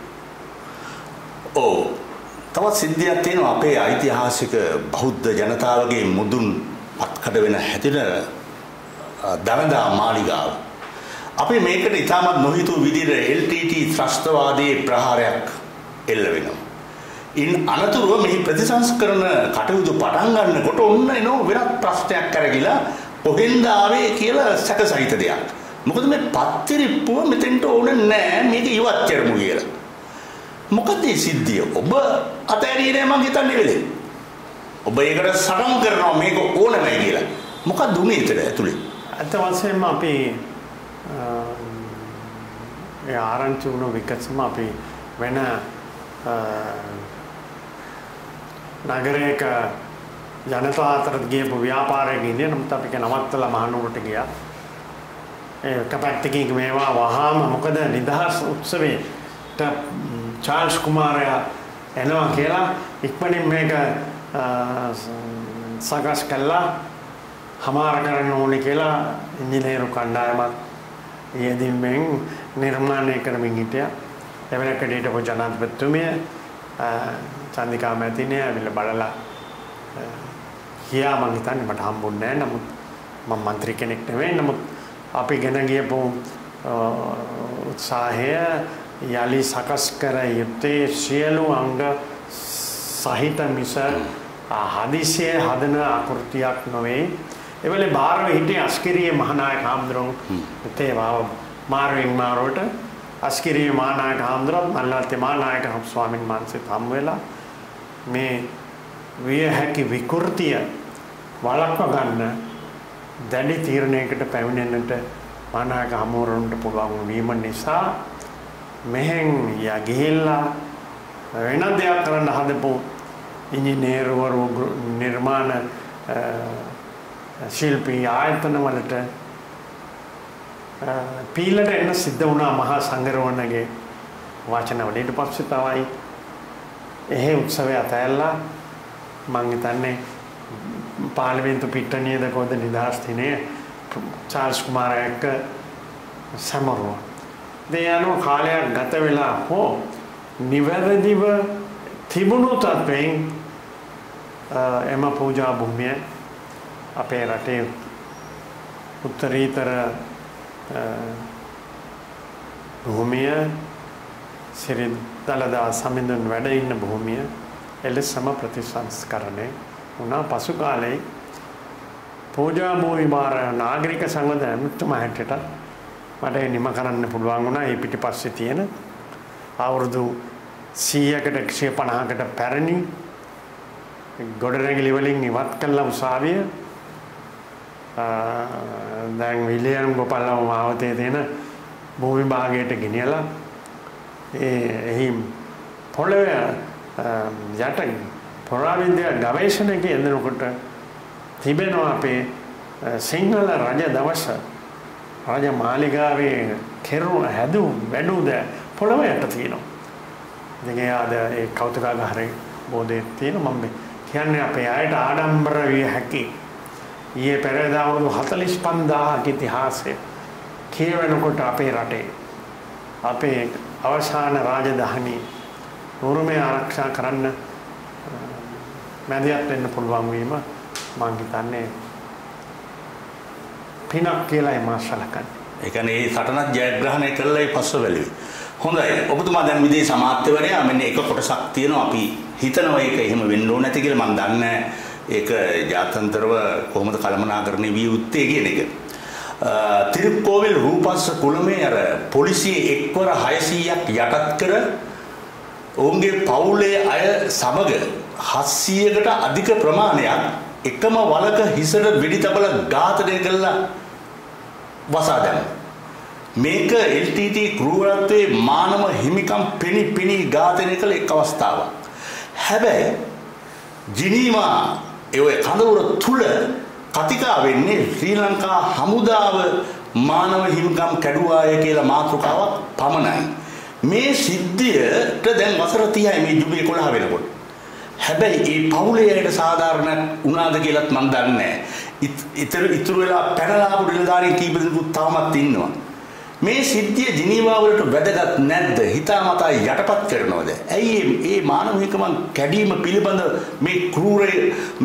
ඔව්. තවත් සිද්ධියක් තියෙනවා අපේ ඓතිහාසික බෞද්ධ ජනතාවගේ මුදුන් අත්කඩ වෙන හැටින දළදා මාලිගාව. අපි මේකට ඉතාමත් නොහිතූ විදිහට LTT ත්‍රස්තවාදී ප්‍රහාරයක් එල්ල වෙනවා. ඉන් අනතුරුව මෙහි ප්‍රතිසංස්කරණ කටයුතු පටන් ගන්නකොට ඔන්න එනෝ වෙනත් ප්‍රශ්නයක් කරගිලා කොහෙන්ද ආවේ කියලා සැකසහිත දෙයක්. මොකද මේ පත්තිරිප්පුව මෙතෙන්ට ඕනේ නැහැ මේක ඉවත් කරමු කියලා. මොකද මේ සිද්ධිය ඔබ අතෑරියේ මං හිතන්නේ වෙලේ. ඔබ ඒකට සටන් කරනවා මේක ඕනමයි කියලා. මොකක්ද උනේ ඒතර ඇතුලේ? අත වශයෙන්ම අපි ඒ ආරංචි වුණ විකසම අපි වෙන නගරයක ජනතාව අතර ගියපු ව්‍යාපාරයක ඉන්නේ. නමුත් අපි නවත්තලා මහනුවරට ගියා. ඒ කපැත්තකින් මේවා වහාම මොකද නිදහස් උත්සවයට චාල්ස් කුමාරයා එනවා කියලා ඉක්මනින් මේක සකස් කළා හමාර කරන්න ඕනේ කියලා ඉංජිනේරු කණ්ඩායමක් යෙදීමෙන් නිර්මාණය කරමින් හිටියා. එවැනකට හිටපු ජනාධිපතිතුමිය චන්දිකා මැතිණිය ඇවිල්ලා බලලා කියා මං හිතන්නේ මට හම්බුන්නේ නැහැ. නමුත් මම മന്ത്രി කෙනෙක් නෙවෙයි. නමුත් අපි ගෙන ගියපු උත්සාහය යලි සකස් කර යුත්තේ සියලු අංග සහිත මිස හදිසියේ හදන ආකෘතියක් නොවේ. එවලේ බාරව හිටියේ අස්කිරියේ මහානායක හාමුදුරුවෝ තේවාව මාරුවෙන් මාරුවට අස්කිරියේ මහානායක හාමුදුරුවෝ මල්ලාත්තේ මහානායක ස්වාමීන් වහන්සේත් හම් වෙලා මේ විය හැකි විකෘතිය වළක්ව ගන්න දැඩි තීරණයකට පැමිණෙන්නට මහානායක හාමුදුරුවන්ට පුළුවන් වීම නිසා මෙහෙන් ගිහිල්ලා වෙන දෙයක් කරන්න හදපු ඉංජිනේරුවරු නිර්මාණ ශිල්පී ආයතන වලට පීලට එන්න සිද්ධ වුණා මහා සංගරවණගේ වචන වල. ඊට පස්සේ තමයි එහෙ උත්සවය අතහැරලා මං හිතන්නේ පාර්ලිමේන්තු පිට්ටනියද කොහෙද නිදහස් දිනේ චාල්ස් කුමාරයා එක්ක සමරුවා. දෙයano කාලයක් ගත වෙලා හෝ නිවැරදිව තිබුණු තත්වයෙන් එම පූජා භූමිය අපේ රටේ උත්තරීතර භූමිය සිරි දළදා සමිඳුන් වැඩ ඉන්න භූමිය එලෙසම ප්‍රතිසංස්කරණය වුණා. පසු කාලේ පූජා භූමි බාර නාගරික සංවර්ධන ඇමතුමා හැටියට මට නිම කරන්න පුළුවන් වුණා. ඒ පිටිපස්සේ තියෙන අවුරුදු 100කට 150කට පැරණි ගොඩනැගිලි වලින් ඉවත් කළ උසාවිය දැන් විලියම් ගෝපල්ලම මාවතේ තියෙන භූමි භාගයට ගෙනියලා එහි පොළවේ යට පුරාවිද්‍යා ගවේෂණයක යෙදෙනකොට තිබෙනවා අපේ සිංහල රජ දවස රජ මාලිගාවේ කෙරුණ හැදු වැඩුද පොළව යට තියෙනවා. ඉතින් ඒ කෞතුකාගාරේ බෝධිය තියෙනවා. මම කියන්නේ අපේ අයට ආඩම්බර විය හැකි. ඊයේ පෙරේදා අවුරුදු 45000ක ඉතිහාසය කියවෙනකොට අපේ රටේ අපේ අවසාන රාජධානී උරුමය ආරක්ෂා කරන්න මැදිහත් වෙන්න පුළුවන් වීම මම හිතන්නේ පිනක් කියලායි මා සලකන්නේ. ඒ කියන්නේ මේ සටනක් ජයග්‍රහණය කළායි පස්ව බැලුවේ. හොඳයි. ඔබතුමා දැන් විදේශ අමාත්‍යවරයා මෙන්න එක කොටසක් තියෙනවා අපි හිතනවා ඒක එහෙම වෙන්න ඕන නැති කියලා මම දන්නේ ඒක ජාත්‍යන්තරව කොහොමද කළමනාකරණය විය යුත්තේ කියන එක. තිරුක්කෝවිල් රූපස්ස කුලමේ අර පොලිසිය එක්වර 600ක් යටත් කර ඔවුන්ගේ පවුලේ අය සමග 700කට අධික ප්‍රමාණයක් එකම වලක හිසට වෙඩි තබලා ඝාතනය කළා වසා දැම්මා. මේක LTT ක්‍රූරත්වයේ මානව හිමිකම් පිණි ඝාතනය කළ එක් අවස්ථාවක්. හැබැයි ජිනීවා ඒ කඳවුර තුල කතිකා වෙන්නේ ශ්‍රී ලංකා හමුදාව මානව හිමිකම් කැඩුවාය කියලා මාතෘකාවක් පමණයි. මේ සිද්ධියට දැන් වසර 30යි මේ ජුබිලි 11 වෙනකොට. හැබැයි මේ පවුලේ අයට සාධාරණ වුණාද කියලාත් මම දන්නේ නැහැ. ඉතුරු වෙලා පැනලා ආපු නිලධාරීන් කීප දෙනෙකුත් තවමත් ඉන්නවා. මේ සිද්ධිය ජිනීවා වලට වැදගත් නැද්ද? හිතාමතා යටපත් කරනවද? ඇයි මේ මානව හිමිකම් කැඩීම පිළිබඳ මේ ක්‍රූරයේ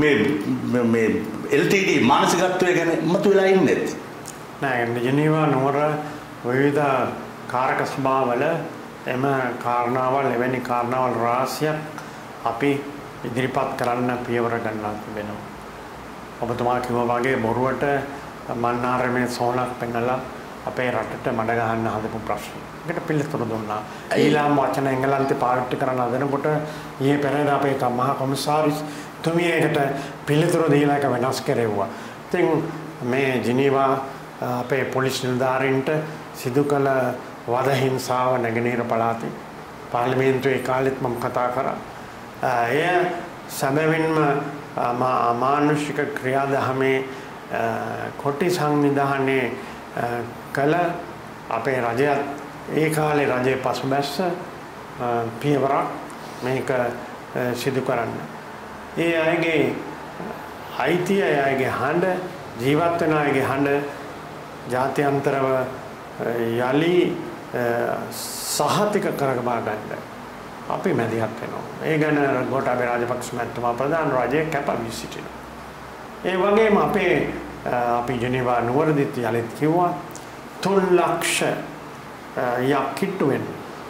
මේ LTT මානසිකත්වය ගැන මතුවලා ඉන්නේ නැද්ද? නෑ ජිනීවා නුවර විවිධ කාරක සභාවල එම කාරණාවල් එවැනි කාරණාවල් රාශියක් අපි ඉදිරිපත් කරන්න පියවර ගන්නවා තිබෙනවා. ඔබතුමා කිව්වා වගේ බොරුවට මන්නාරමේ සෝනක් පෙන්නලා අපේ රටට මඩ ගහන්න හදපු ප්‍රශ්න. ඒකට පිළිතුරු දුන්නා. ඊළාම් වචන එංගලන්තේ පාවිච්චි කරන හදනකොට ඊයේ පෙරේදා අපේ මහා කොමසාරිස් තුමියකට පිළිතුරු දීලා එක වෙනස් කෙරෙව්වා. ඉතින් මේ ජිනීවා අපේ පොලිස් නිලධාරීන්ට සිදු කළ වද හිංසාව නැගෙනහිර පළාතේ පාර්ලිමේන්තුවේ කාලෙත් මම කතා කරා. එය සැබවින්ම අමානුෂික ක්‍රියාදහමේ කොටි සංවිධානයේ කළ අපේ රජයත් ඒ කාලේ රජයේ පසුබැස්ස පියවරක් මේක සිදු කරන්න. ඒ අයගේ අයිතිය අයගේ හඬ ජීවත් වෙන අයගේ හඬ ජාත්‍යන්තරව යලි සහතික කරගබා ගන්න අපි මැදිහත් වෙනවා. ඒ ගැන ගෝඨාභය රාජපක්ෂ මහත්මයා ප්‍රධාන රජයේ කැපවී සිටිනවා. ඒ වගේම අපි ජෙනීවා නුවරදිත් යලිත් කිව්වා 3 ලක්ෂ යක්කිට්ටු වෙන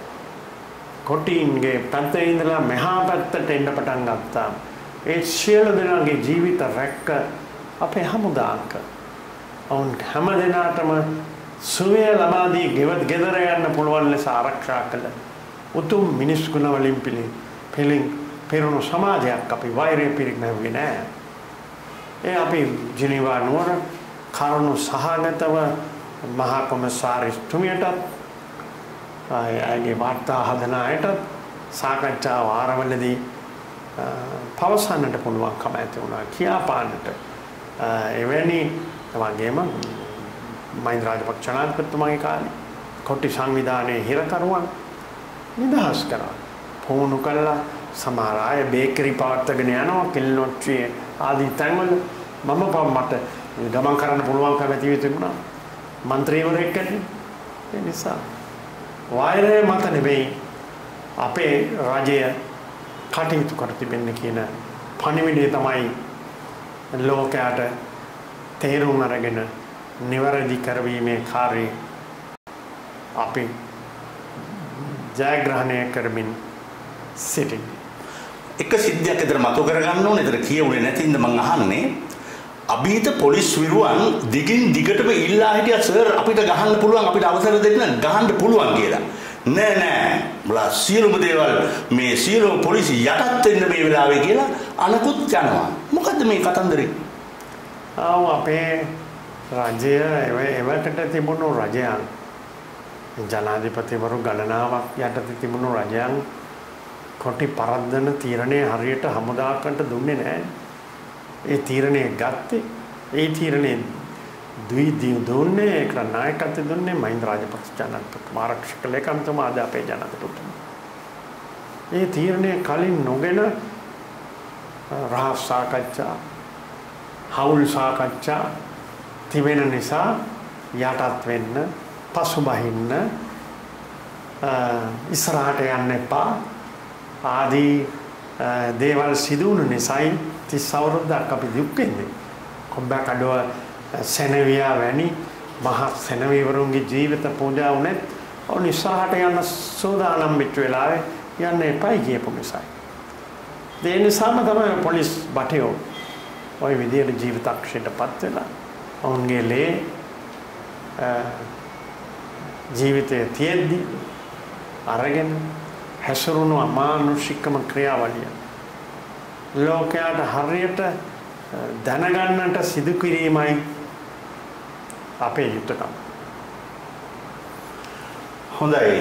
කොටින්ගේ පැත්තේ ඉඳලා මෙහා පැත්තට එන්න පටන් ගත්තා. ඒ සියලු දෙනාගේ ජීවිත රැක්ක අපේ හමුදාංක. ඔවුන් හැම දිනකටම සුවය ලබා දී ගෙදර යන්න පුළුවන් ලෙස ආරක්ෂා කළ උතුම් මිනිස් ගුණ වලින් පිරුණු සමාජයක් අපි වෛරය පිරිනැමුවේ නැහැ. ඒ අපි ජිනීවා නුවර කරුණු සහගතව මහා කොමසාරිස් තුමියටත් ආයේ වාර්තා හදන අයටත් සාකච්ඡා වාරවලදී පවසන්නට පුළුවන්කම ඇති වුණා කියාපාන්නට. එවැනි වගේම මහින්ද රාජපක්ෂ ජනාධිපතිතුමාගේ කාලේ කොටි සංවිධානයේ හිරකරුවන් නිදහස් කරා. පුහුණු කළා. සමහර අය බේකරි පවත්වාගෙන යනවා කිල්නොට්ටියේ ආදී තැන්වල මට ගමන් කරන්න පුළුවන්කම ඇති තිබුණා. മന്ത്രിවරයෙක් කෙනෙක්. ඒ නිසා වෛරය මත නෙවෙයි අපේ රජය කටයුතු කර තිබෙන්නේ කියන පණිවිඩය තමයි ලෝකයට තේරුම් අරගෙන නිවැරදි කරවීමේ කාර්යය අපි ජයග්‍රහණය කරමින් සිටින්නේ. එක සිද්ධියක් විතර මතක කරගන්න ඕනේ. ඒතර කියුනේ නැතිඳ මම අහන්නේ අභීත පොලිස් විරුවන් දිගින් දිගටම ඉල්ලා හිටියා සර් අපිට ගහන්න පුළුවන් අපිට අවසර දෙන්න ගහන්න පුළුවන් කියලා. නෑ මුලා සියලුම දේවල් මේ සියලුම පොලිසිය යටත් වෙන්න මේ වෙලාවේ කියලා අනකුත් යනවා. මොකද්ද මේ කතන්දරේ? අපේ රජය එවකට තිබුණු රජයන් ජනාධිපතිවරු ගණනාවක් යටතේ තිබුණු රජයන් කොටි පරද්දන තීරණය හරියට හමුදාකන්ට දුන්නේ නැහැ. ඒ තීරණය ගත්තේ ඒ තීරණය දුන්නේ ඒකට නායකත්වය දුන්නේ මහින්ද රාජපක්ෂ ජනාධිපතිතුමා ආරක්ෂක ලේකම්තුමා අද අපේ ජනාධිපතිතුමා. ඒ තීරණය කලින් නොගෙන රහස් සාකච්ඡා හවුල් සාකච්ඡා තිබෙන නිසා යටත් වෙන්න පසුබහින්න ඉස්සරහට යන්න එපා ආදී දේවල් සිදු වුණු නිසායි 30 අවුරුද්දක් අපි දුක් විඳින්නේ. කොම්බකඩුව සෙනවියා වැනි මහා සෙනවිවරුන්ගේ ජීවිත පූජා වුණත් ඔවුන් ඉස්සරහට යන සෝදානම් වෙච්ච වෙලාවේ යන්න එපා කියපු නිසායි. ඒ නිසාම තමයි පොලිස් බටයෝ ওই විදියට ජීවිතක්ෂයටපත් වෙලා ඔවුන්ගේ ලේ ජීවිතයේ තියෙද්දි අරගෙන හැසිරුණු අමානුෂිකම ක්‍රියාවලිය ලෝකයට හරියට දැනගන්නට සිදු කිරීමයි අපේ යුතුයකම. හොඳයි.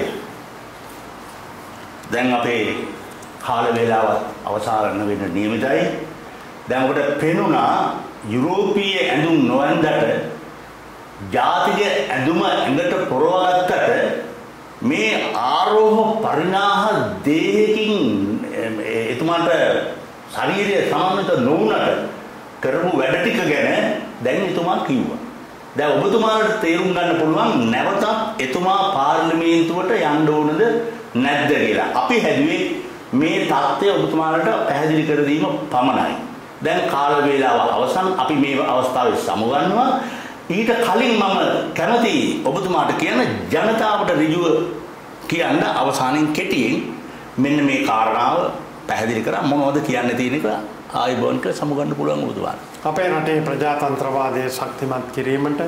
දැන් අපේ කාල වේලාව අවසන් වෙන්න නියමිතයි. දැන් ඔබට පෙනුණා යුරෝපීය ඇඳුම් නොවැන්දට ජාතික ඇඳුම ඇඟට පොරවගත්තට මේ ආරෝහ පරිණාහ දේහකින් එතුමාට ශරීරය සමන්විත නොවුනට කරපු වැඩ ටික ගැන දැන් එතුමා කිව්වා. දැන් ඔබතුමාට තේරුම් ගන්න පුළුවන් නැවතත් එතුමා පාර්ලිමේන්තුවට යන්න ඕනද නැද්ද කියලා. අපි හැදුවේ මේ தත්ත්වය ඔබතුමාලට පැහැදිලි කර දීම පමණයි. දැන් කාල වේලාව අවසන්. අපි මේ අවස්ථාවේ සමුගන්නවා. ඊට කලින් මම කැමති ඔබතුමාට කියන ජනතාවට ඍජුව කියන්න අවසානයේ කෙටියෙන් මෙන්න මේ කාරණාව පැහැදිලි කරා මොනවද කියන්න තියෙන එක ආයිබෝන්ට සමුගන්න පුළුවන් ඔබතුමාට. අපේ රටේ ප්‍රජාතන්ත්‍රවාදයේ ශක්තිමත් කිරීමට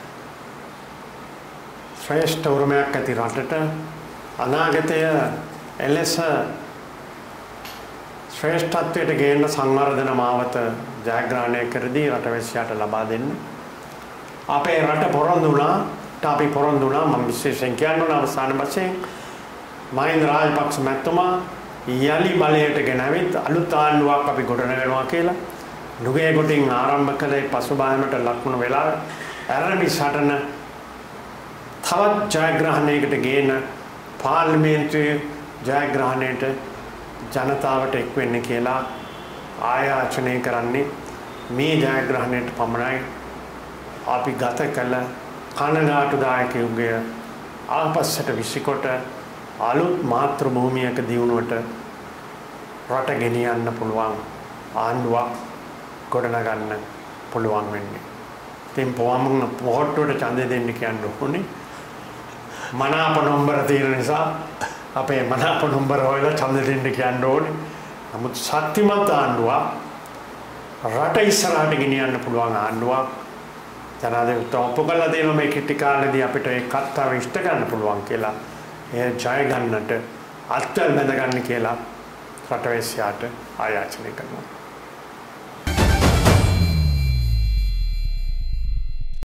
ශ්‍රේෂ්ඨ උරුමයක් ඇති රටට අනාගතය එලෙස ශ්‍රේෂ්ඨත්වයට ගේන්න සංවර්ධන මාවත ජයග්‍රහණය කරදී රටවැසියාට ලබා දෙන්න අපේ රට පොරොන්දු වුණා අපි පොරොන්දු වුණා මම විශේෂයෙන් කියන්න අවසාන වශයෙන් මහින්ද රාජපක්ෂ මැතිතුමා යලි බලයට ගෙනවිත් අලුත් ආණ්ඩුවක් අපි ගොඩනගනවා කියලා නුගේ කොටින් ආරම්භ කළේ පසුබෑමට ලක්වුණු වෙලාව ඇරණි සටන තවත් ජයග්‍රහණයකට ගේන පාර්ලිමේන්තුවේ ජයග්‍රහණයට ජනතාවට එක් වෙන්න කියලා ආයාචනය කරන්නේ මේ ජයග්‍රහණයට පමණයි. අපි ගත කළ කනගාටුදායකයුගේ ආපස්සට විසිකොට අලුත් මාතෘ භූමියක දියුණුවට රට ගෙනියන්න පුළුවන් ආණ්ඩුවක් ගොඩනගන්න පුළුවන් වෙන්නේ. ඉතින් පොහොට්ටුවට ඡන්දය දෙන්න කියන්න ඕනේ. මනාප නම්බර තියෙන නිසා අපේ මනාප නම්බර හොයලා ඡන්දය දෙන්න කියන්න ඕනේ. නමුත් ශක්තිමත් ආණ්ඩුවක් රට ඉස්සරහට ගෙනියන්න පුළුවන් ආණ්ඩුවක් ජනාධිපතිතුමා ඔප්පු කළා දෙනවා මේ කිටි කාලෙදී අපිට ඒ කතාව ඉෂ්ට ගන්න පුළුවන් කියලා. ඒ ජය ගන්නට අත්වල බඳ ගන්න කියලා රටවැසියාට ආයාචනය කරනවා.